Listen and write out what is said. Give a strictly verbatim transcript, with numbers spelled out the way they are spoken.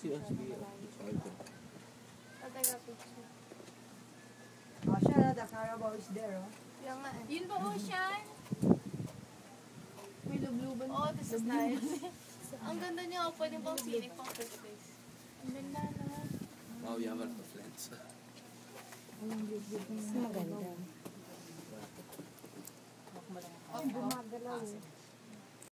see us here. Tatay ka picture. Oh, siya, the Carabao is there, oh. Yung nga eh. Yun ba, Ocean? May lubluban. Oh, this is nice. Ang ganda niya, oh, pwede pang scenic pang first place. Ang ganda naman. Wow, we have a lot of friends. Maganda. Ang gumagalaw, eh.